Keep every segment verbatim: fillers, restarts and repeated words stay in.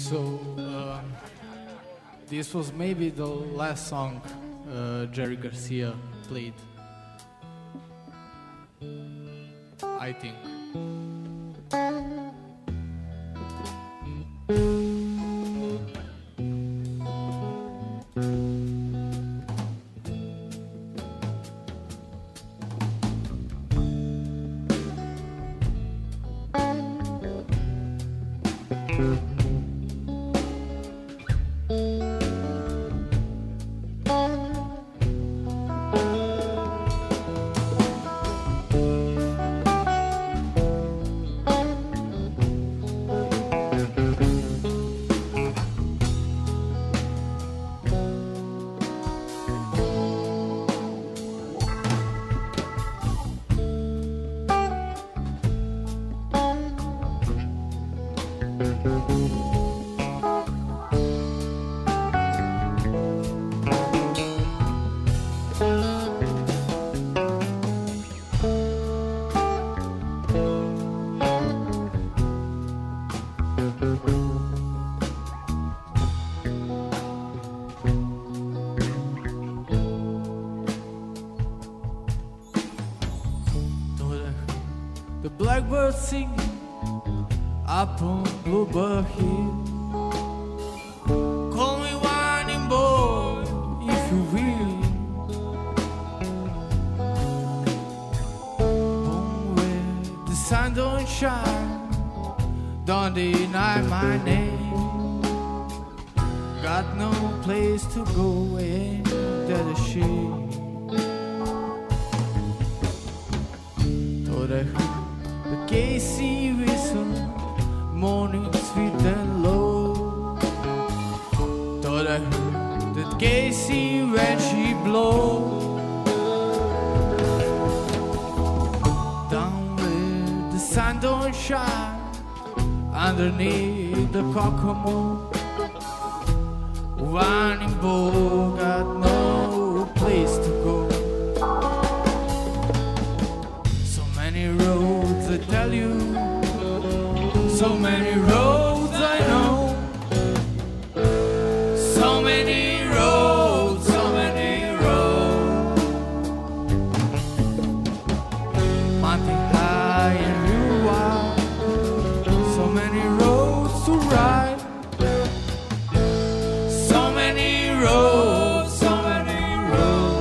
So uh, this was maybe the last song uh, Jerry Garcia played, I think. The blackbird singing up on Bluebird Hill. Call me whining boy if you will. Home where the sun don't shine, don't deny my name. Got no place to go and that is shame. Thought I heard the Casey whistle, morning sweet and low. Thought I heard that Casey when she blow. Down where the sun don't shine, underneath the Kokomo, whining boy got no place to go. So many roads I tell you, so many roads I know, so many roads, so many roads, mountain high and river wide, so many roads to ride, so many roads, so many roads.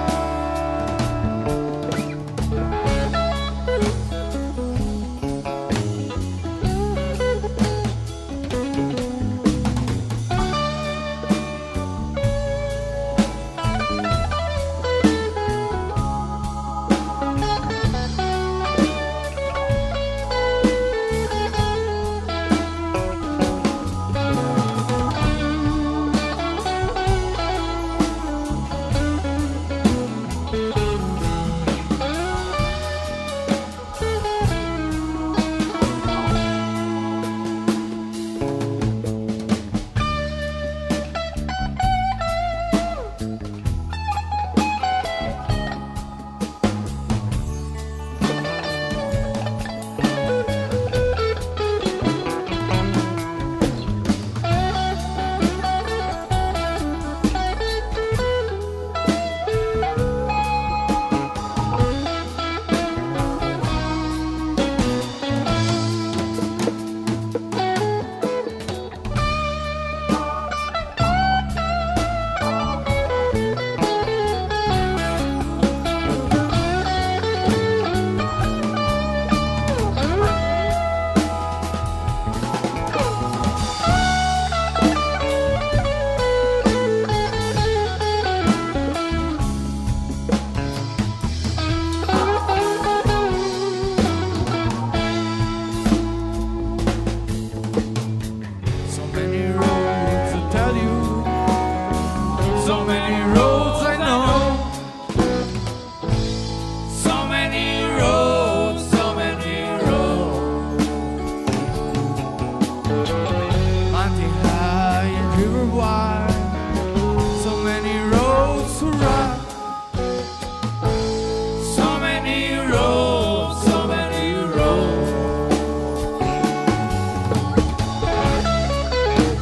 So many roads I know, so many roads, so many roads, mountain high and river wide, so many roads to ride, so many roads, so many roads.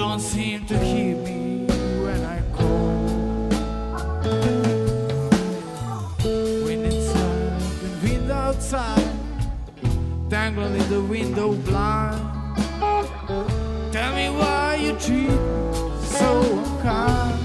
don't seem to hear me when I call. Wind inside and wind outside, dangling in the window blind. Tell me why you treat me so unkind.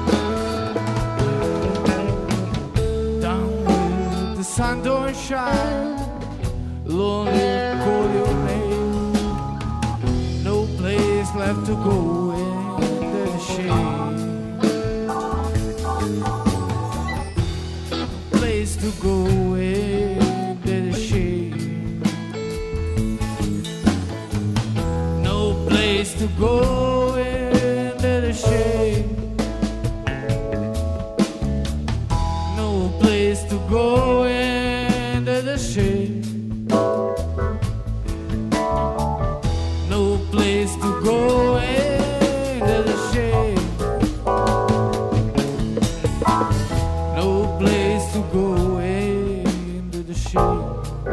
Down where the sun don't shine, lonely call your name. No place left to go in the shade. Place to go in the shade. No place to go in the shade. No place to go in the shade. No place to go into the shade. No place to go into the shade.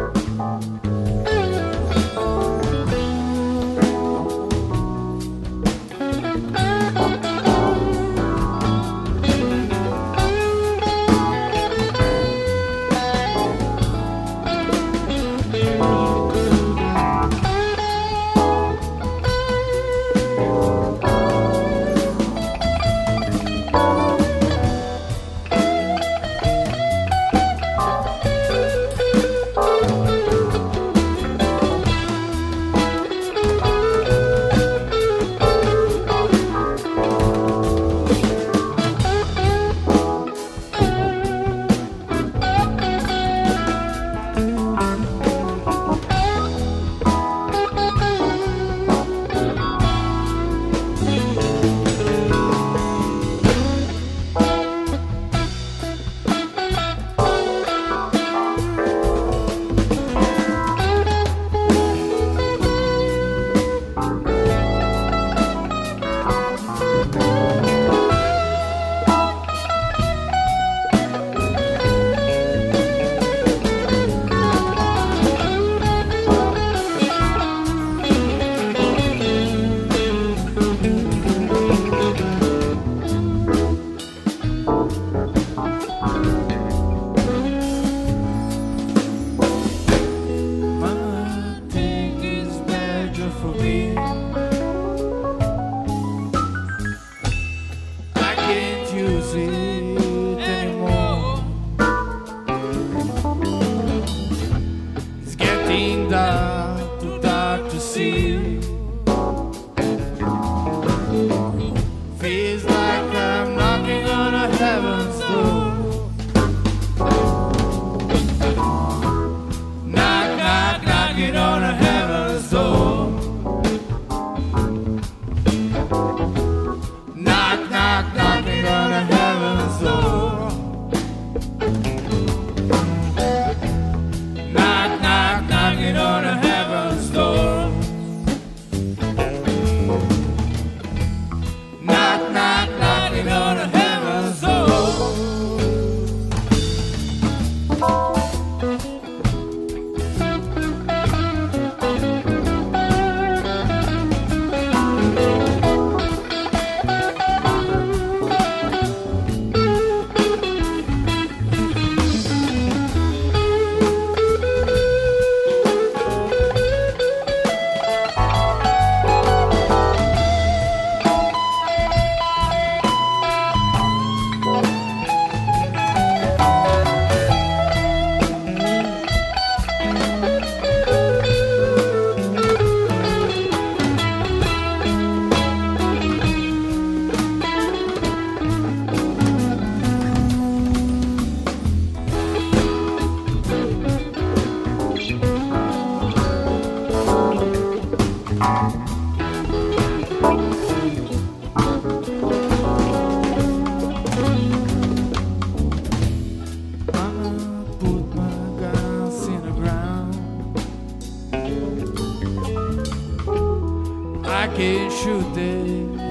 can't shoot them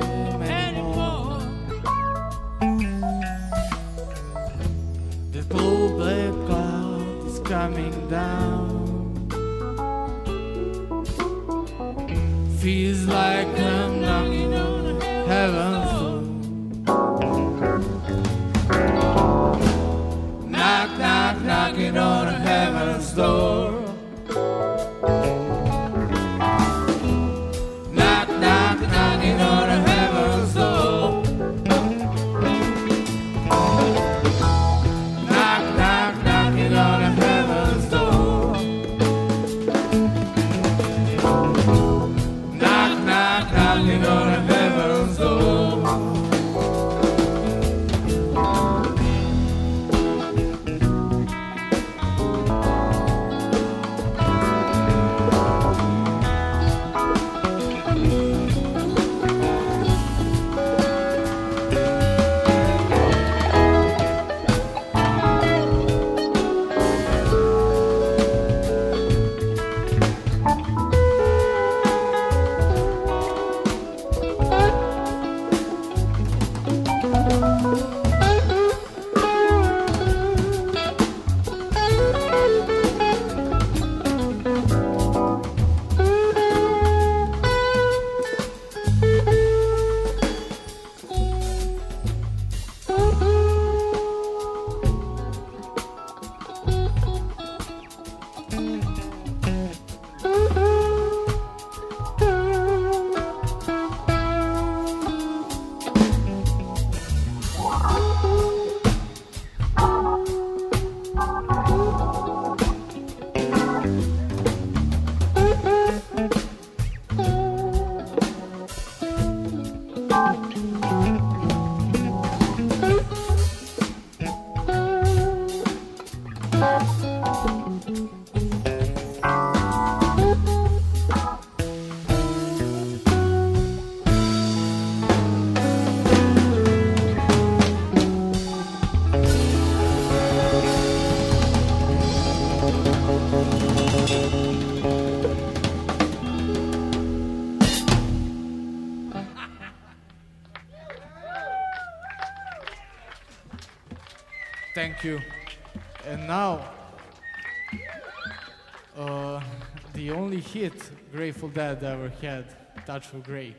anymore. The cold black cloud is coming down. Feels like I'm knocking on Thank you. And now, uh, the only hit Grateful Dead ever had, Touch of Grey.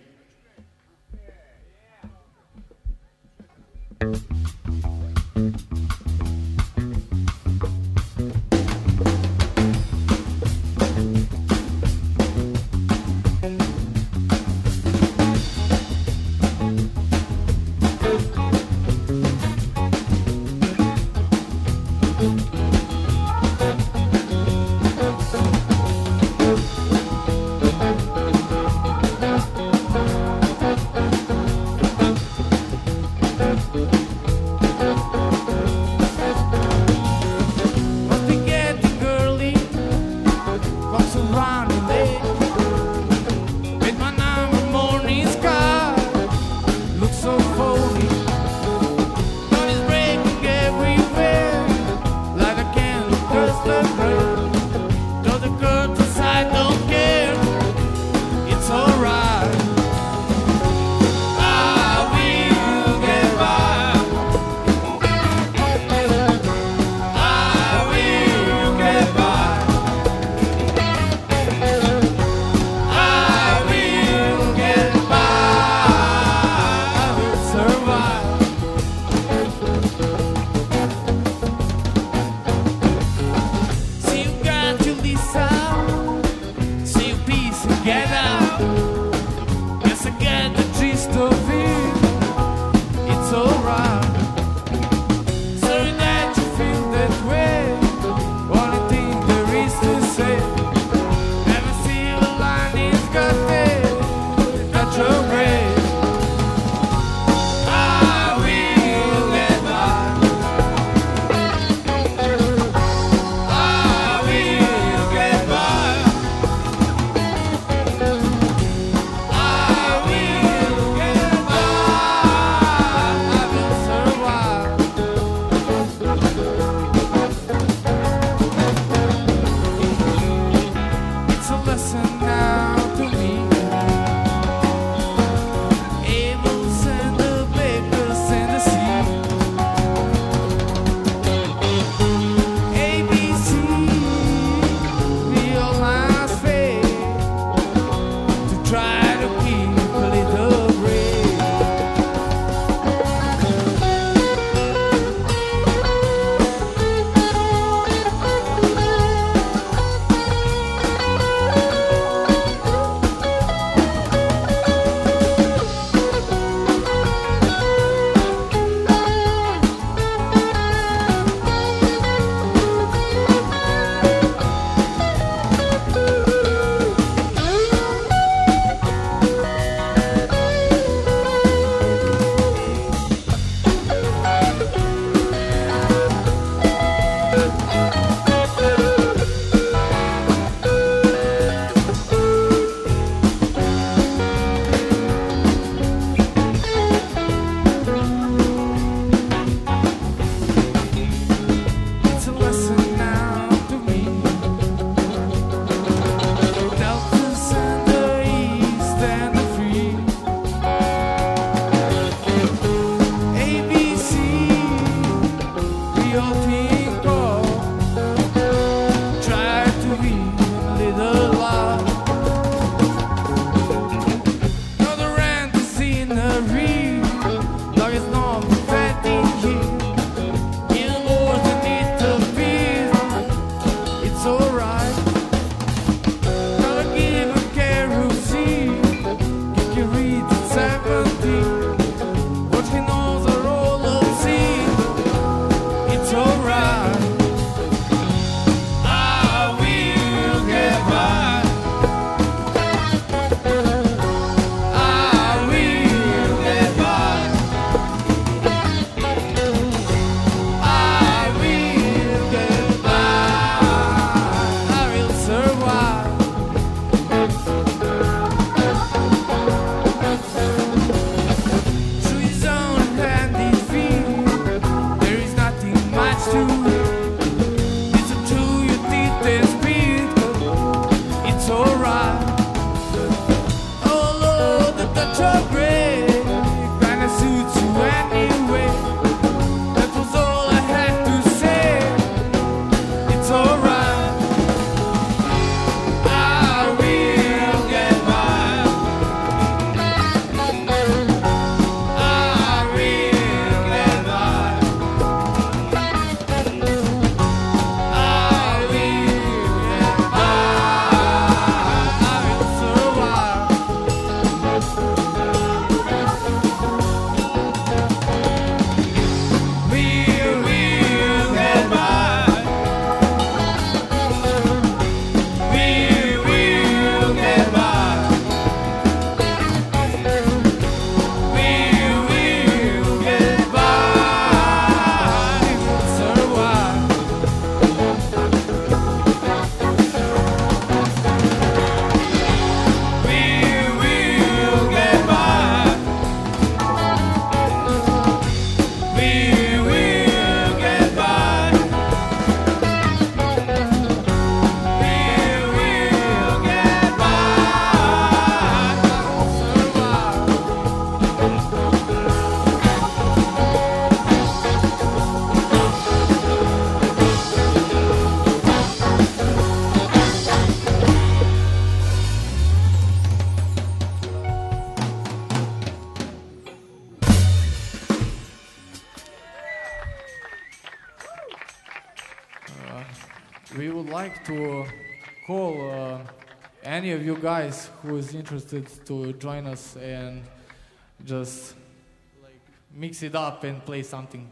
would like to call uh, any of you guys who is interested to join us and just like mix it up and play something.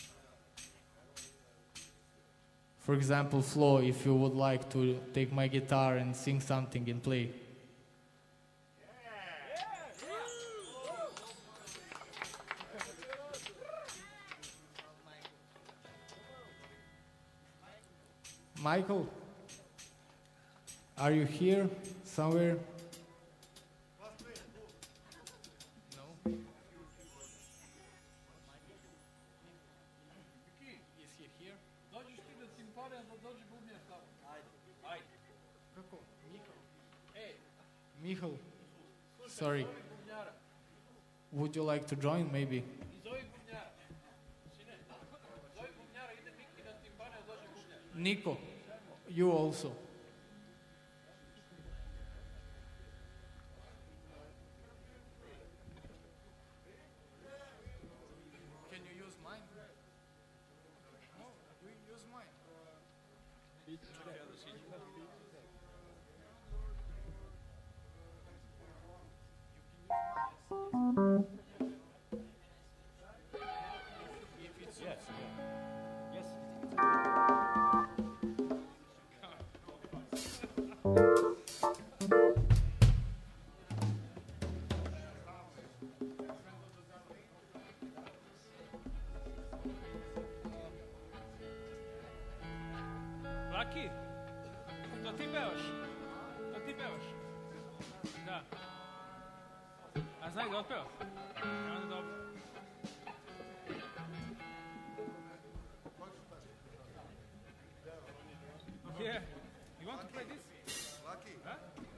For example, Flo, if you would like to take my guitar and sing something and play. Michael, are you here somewhere? No. Is he here? Hey, Michal. Sorry. Would you like to join, maybe? Nico, you also. Can you use mine? No, you use mine. If it's yes. Yes. Lucky, to ti pevaš? To ti pevaš? Da. A znaj da otpeva? Ja, onda dobro. Yeah. You want to play this? Lucky. Huh?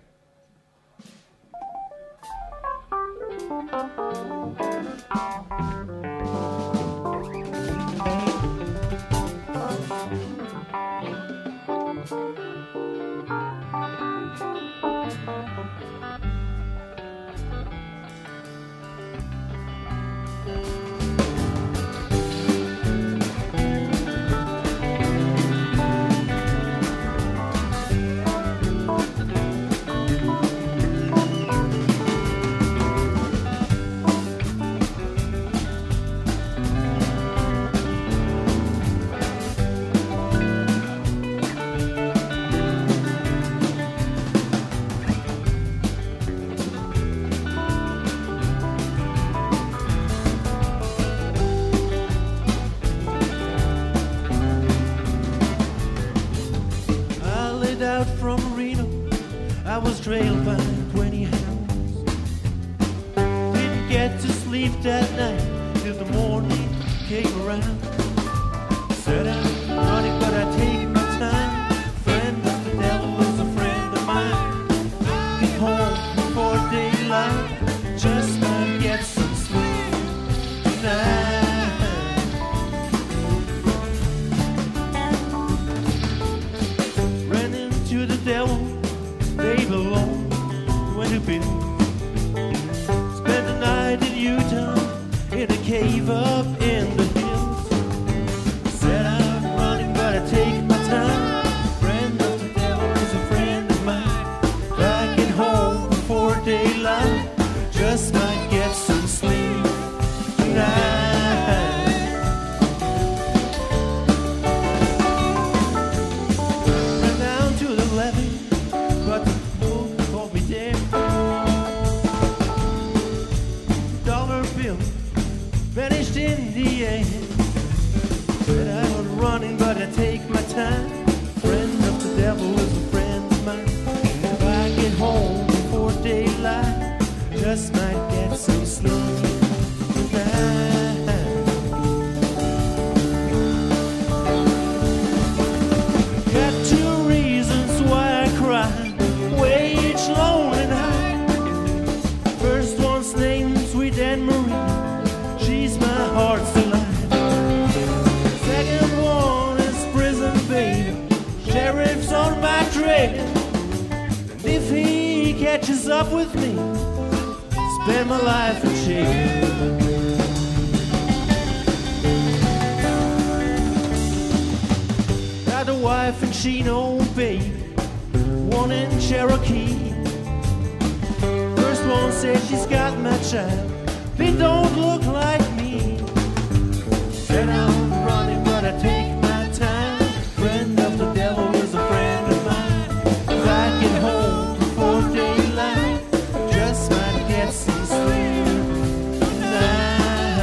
Out from Reno, I was trailed by twenty hounds. Didn't get to sleep that night till the morning came around. Said I'm running, but I take my time. Friend of the devil is a friend of mine. Get home before daylight, just might get some sleep tonight. To the devil, they belong. Went to bed, spent the night in Utah, in a cave up in the hills. Said I'm running, but I take my time. Friend of the devil is a friend of mine. If I get home before daylight, just might get some sleep tonight. But the fool called me dead. Dollar bill vanished in the air. Said I was running, but I take my time. Friend of the devil is a friend of mine. If I get home before daylight, just might get some sleep tonight. Got two reasons why I cry. Each lonely night. First one's named Sweet Anne Marie. She's my heart's delight. Second one is prison baby. Sheriff's on my trail. And if he catches up with me, spend my life in jail. Got a wife and she no baby, one in Cherokee. First one said she's got my child, they don't look like me. Said I'm running but I take my time, friend of the devil is a friend of mine. If I get home before daylight, just might get some sleep tonight.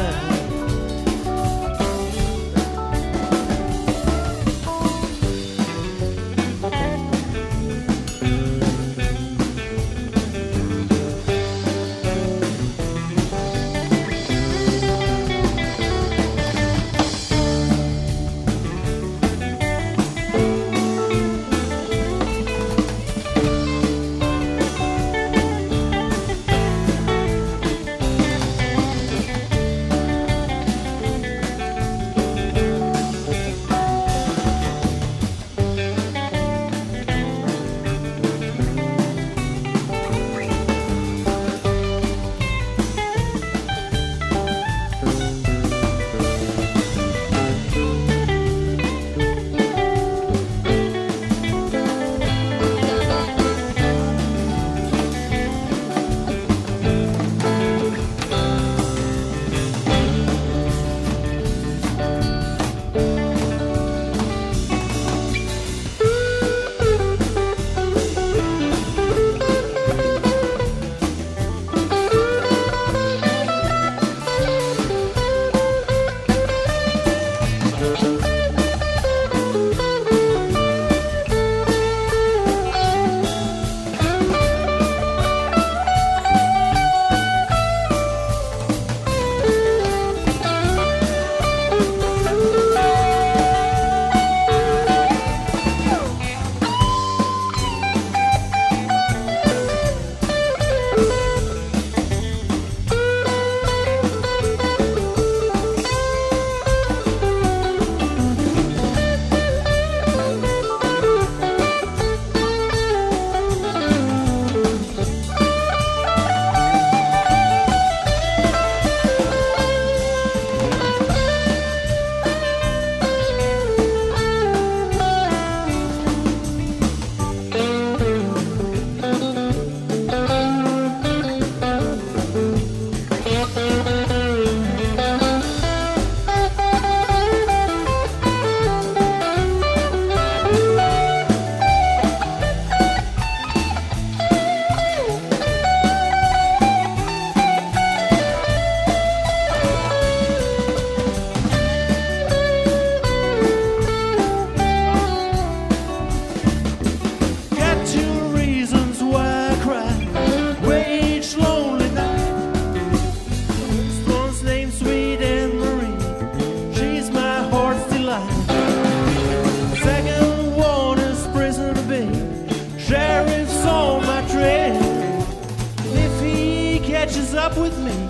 With me,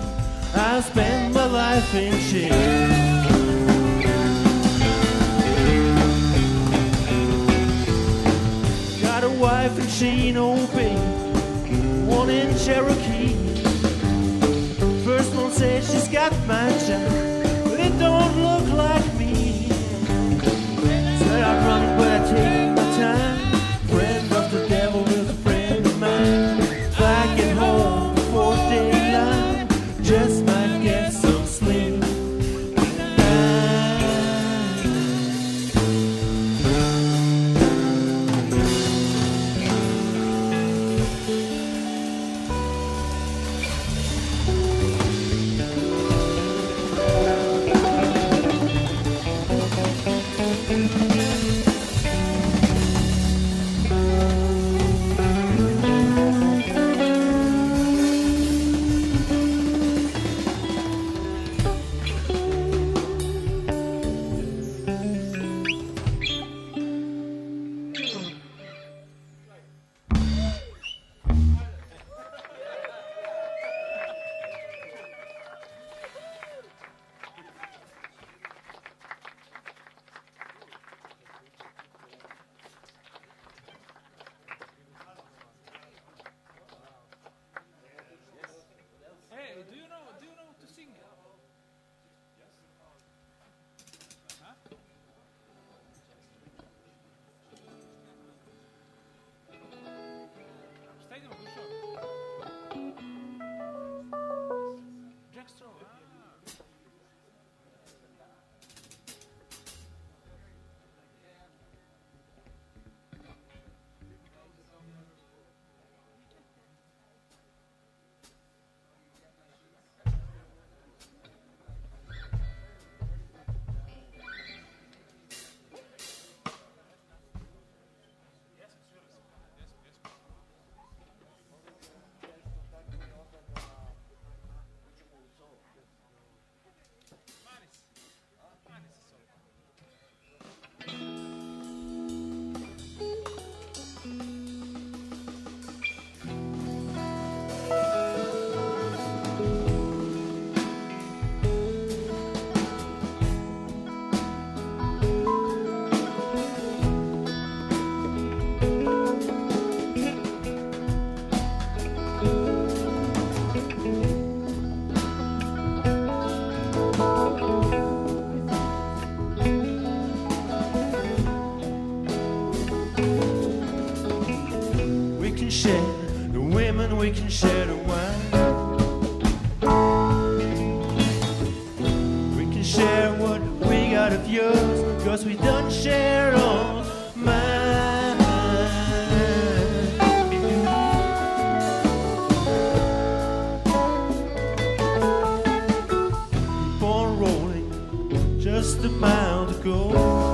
I spend my life in shame. Got a wife and she no baby, one in Cherokee. First one said she's got my child, but it don't look like me. Said I'm running but I take my time, friend of the devil is a friend of mine. If I get home before daylight, just might get some sleep tonight. yours, cause we don't share all mine. Keep on rolling, just a mile to go.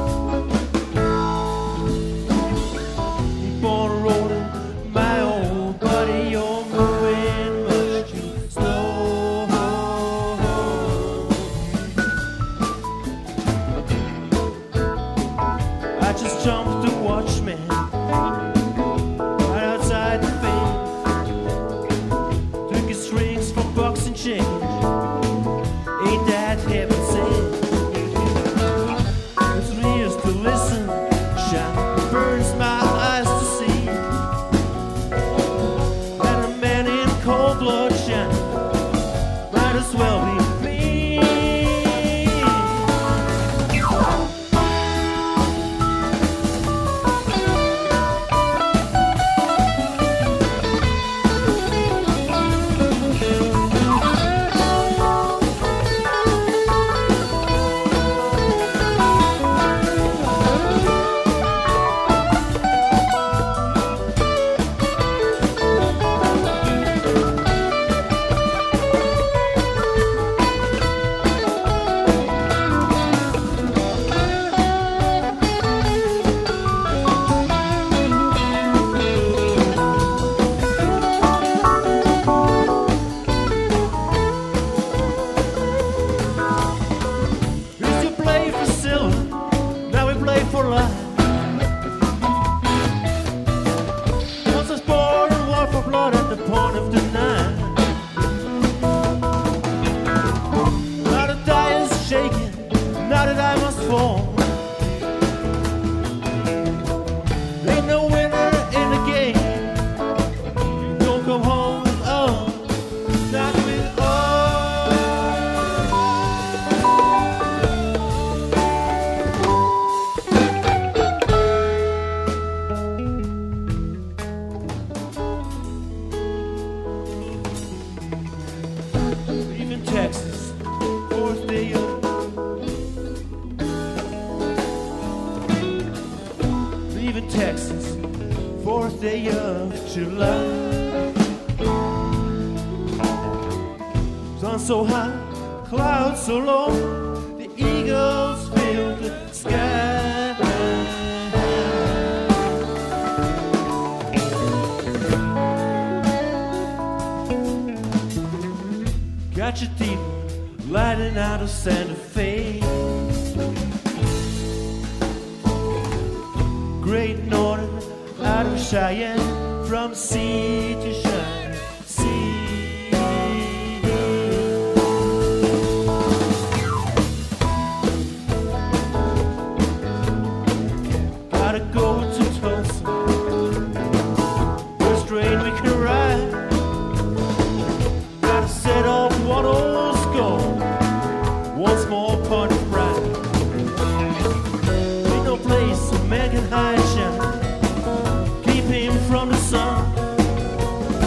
Keep on rolling, my old buddy, you're moving much too slow. I just jumped the watchman right outside the fence. Took his strings for bucks and change. Ain't that heaven sent? It's ears to listen, shine burns my eyes to see. And a man in cold blood shine might as well be me. Used to play for silver, now we play for life. Once I was born and war for blood at the point of the knife. Now the die is shaking, now that I must fall. Ain't no winner in the game. Don't come home with all, not with all. Leaving Texas, fourth day of Leaving Texas, fourth day of July. Sun so high, clouds so low, the eagles fill the sky. Got your deep lighting out of Santa Fe. Great Northern out of Cheyenne, from sea to shining sea. Gotta go to Tulsa, first train we can ride. Gotta set off one old score, once more part of pride. Ain't no place a man can hide shine, keep him from the sun.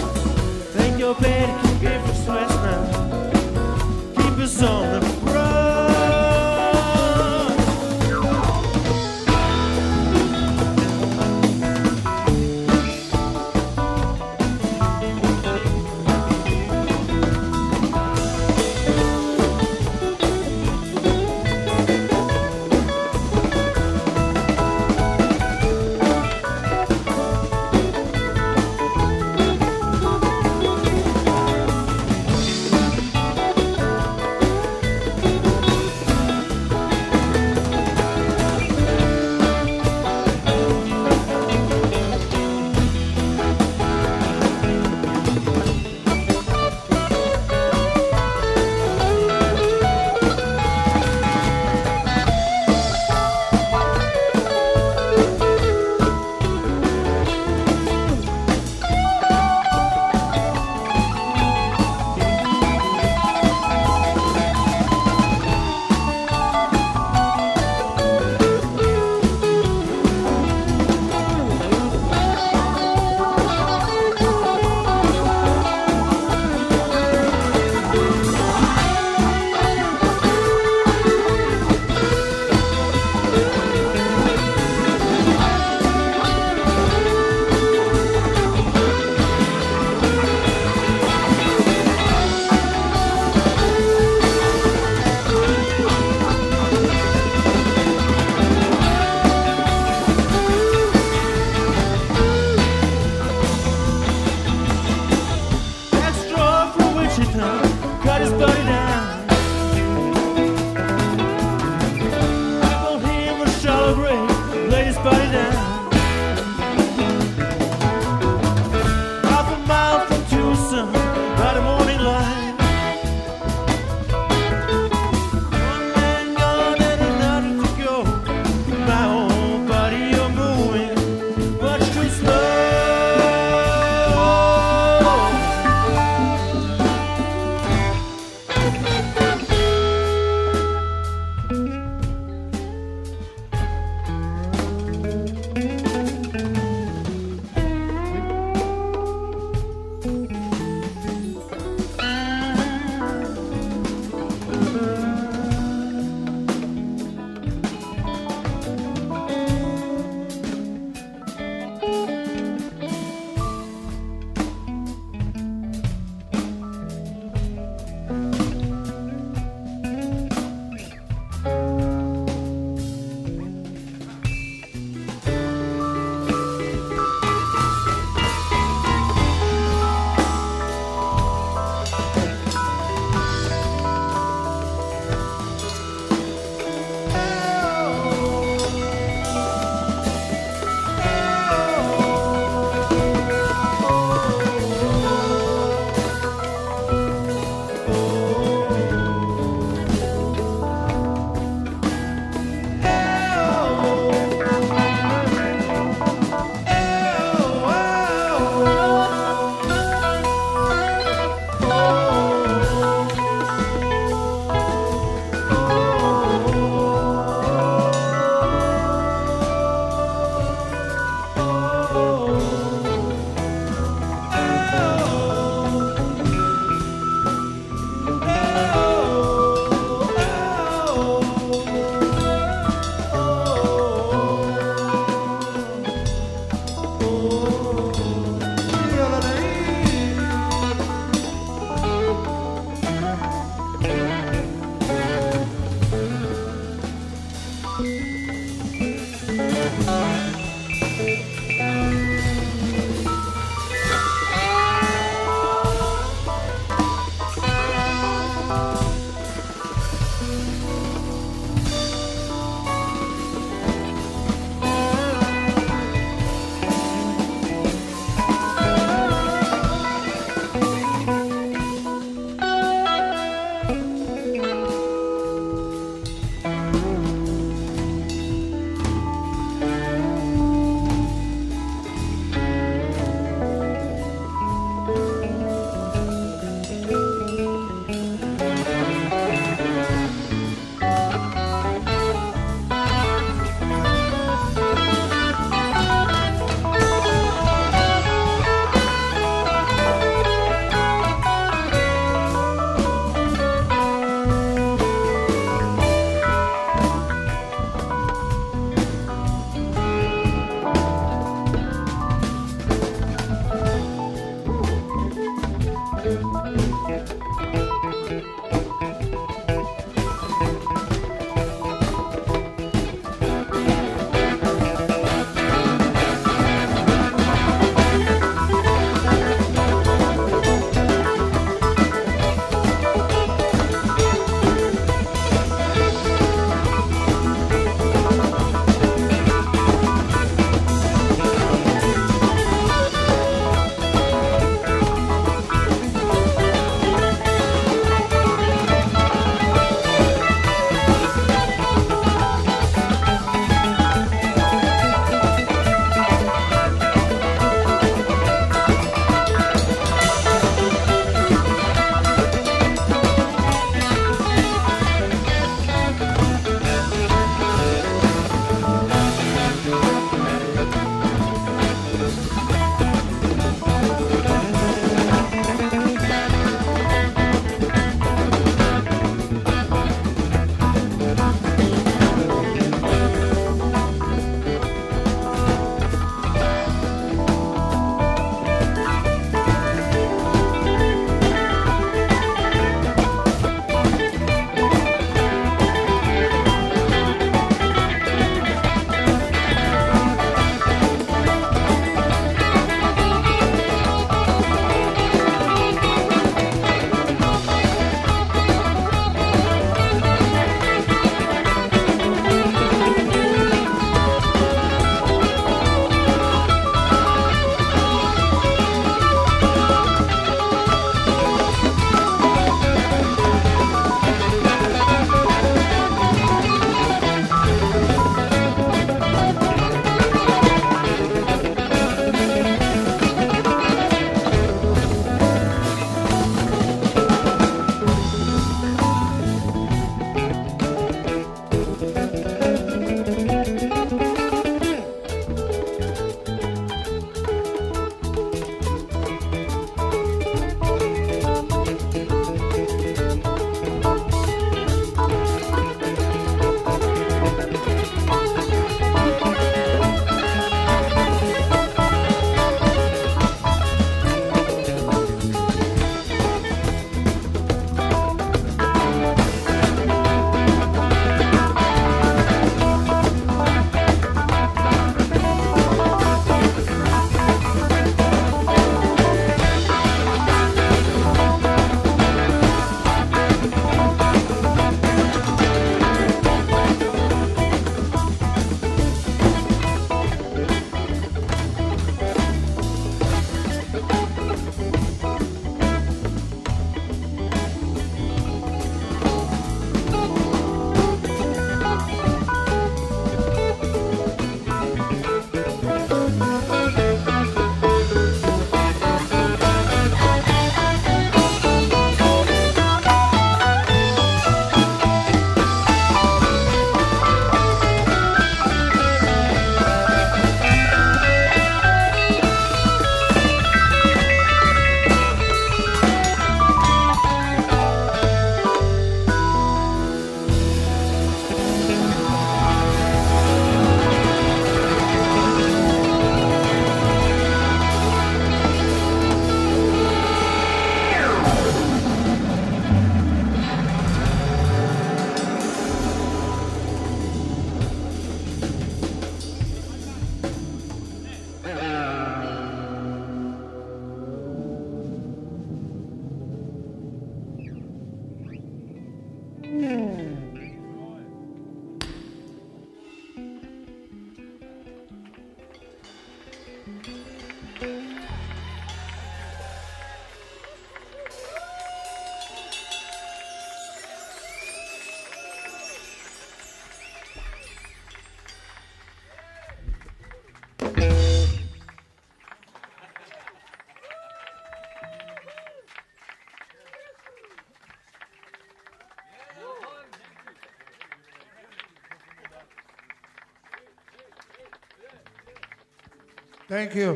Thank you.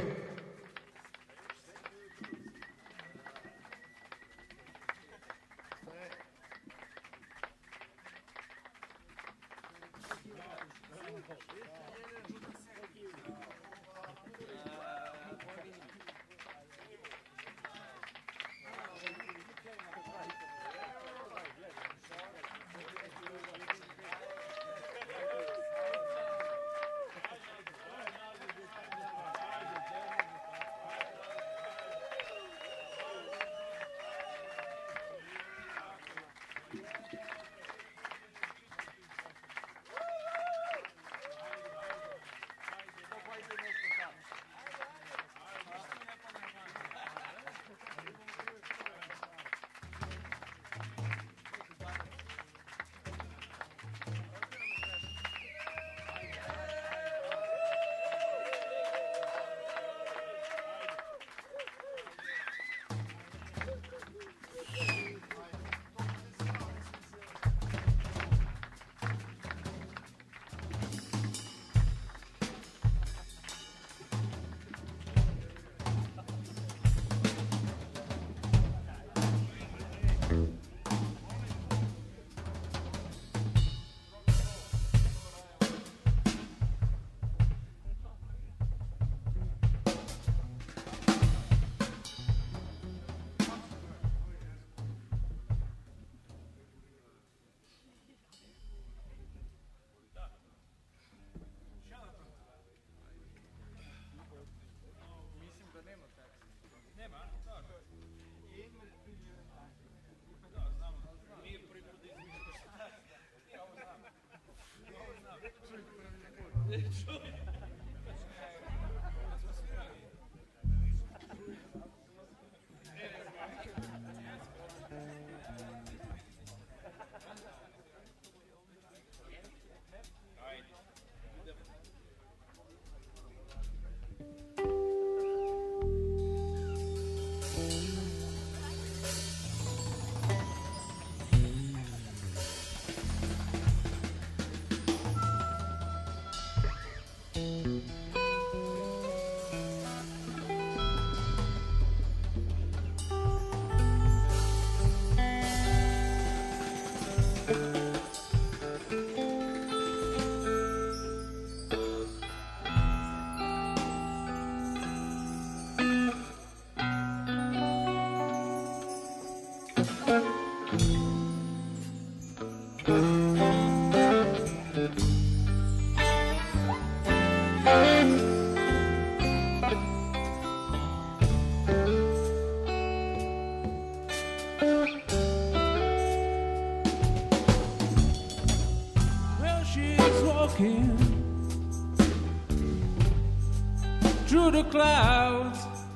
Through the clouds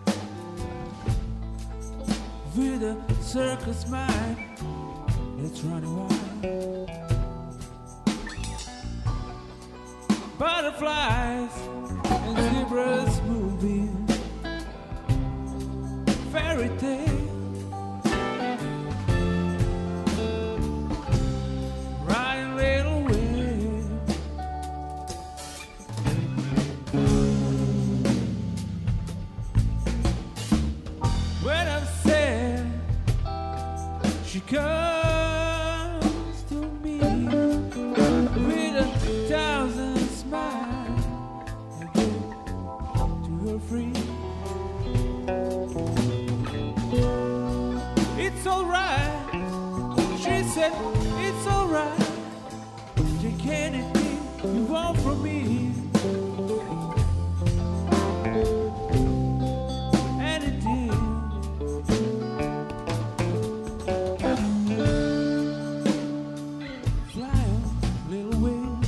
with a circus mind that's running wild. Butterflies and zebras moving, fairy tale riding little wave. When I'm sad, she comes to me with a thousand smiles. I give to her free. It's alright, she said, it's alright. Take anything you want from me. Anything. Fly on, little wing.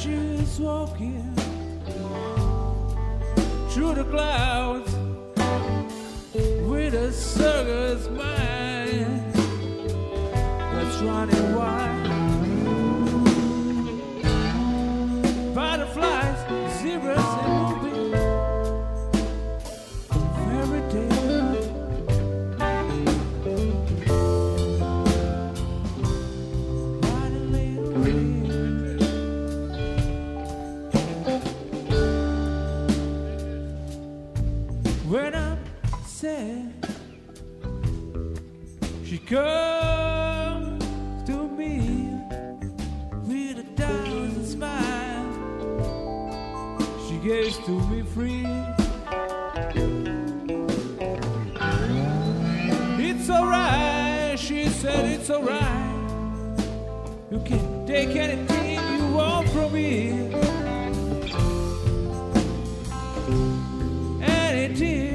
she's walking through the clouds with a circus mind that's running wild. Butterflies, zebras, and moving fairy tale. Riding late away. When I'm sad, she comes to me with a thousand smiles. She gives to me free. It's alright, she said it's alright. You can take anything you want from me. Anything.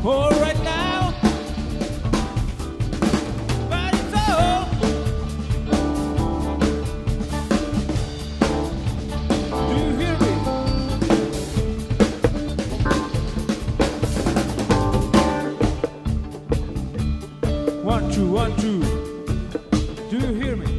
for right now. But it's all. Do you hear me? One, two, one, two. Do you hear me?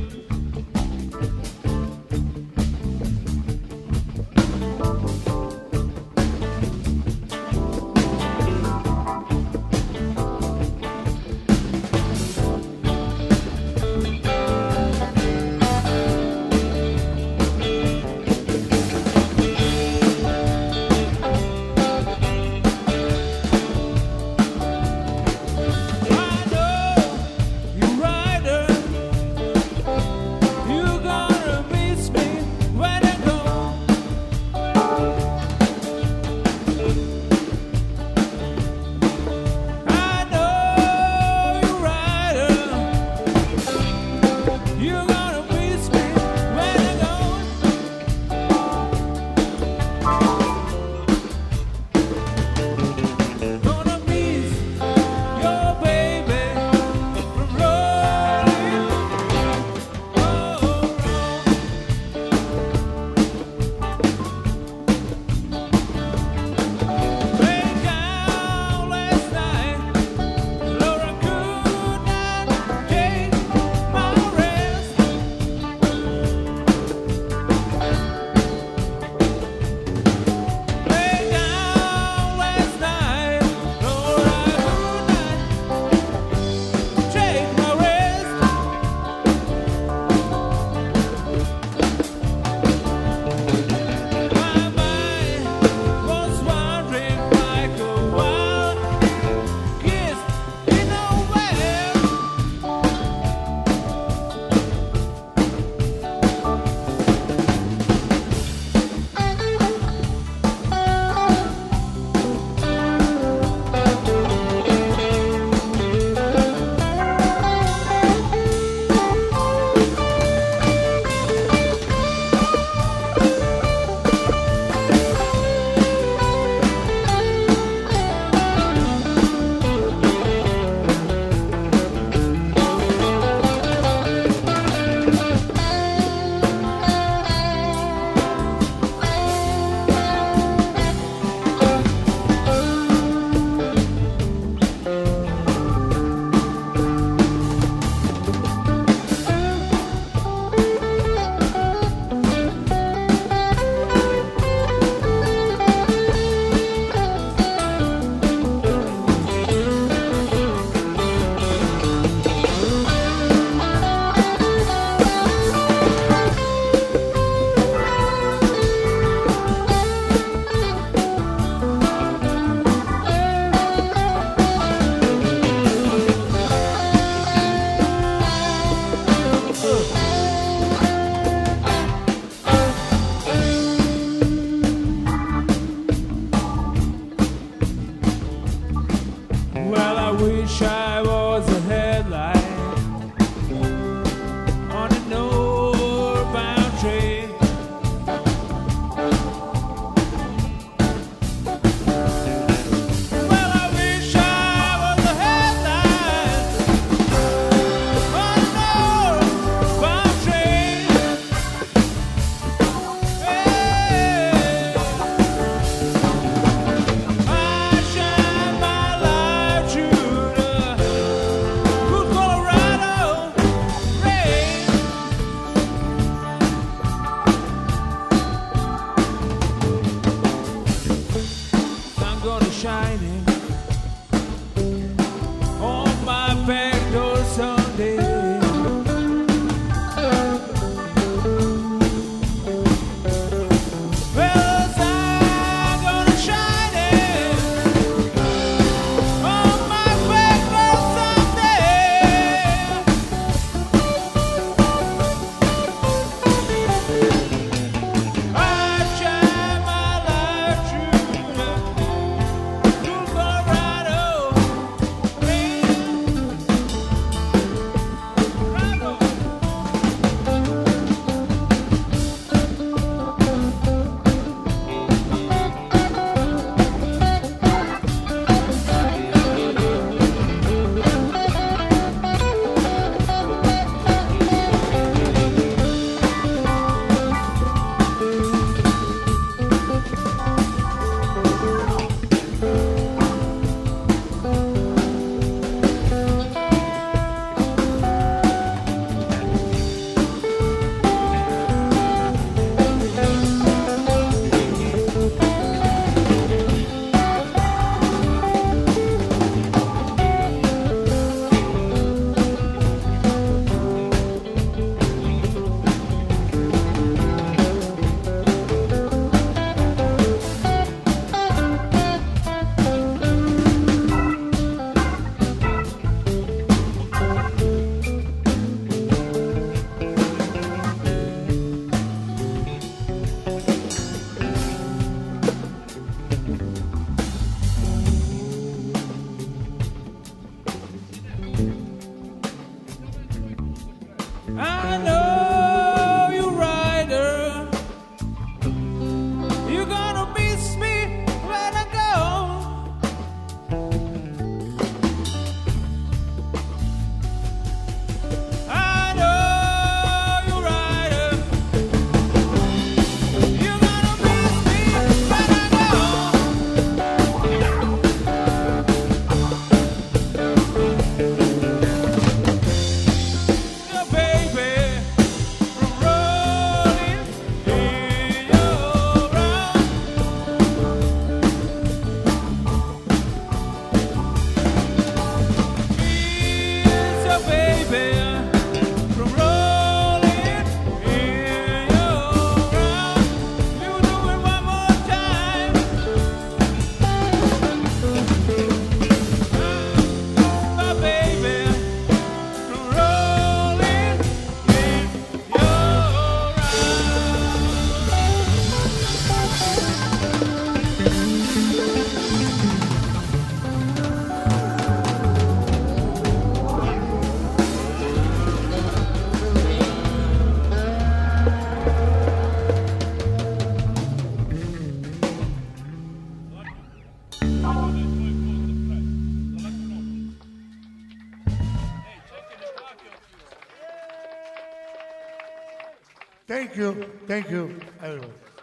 Thank you. Thank you, everyone.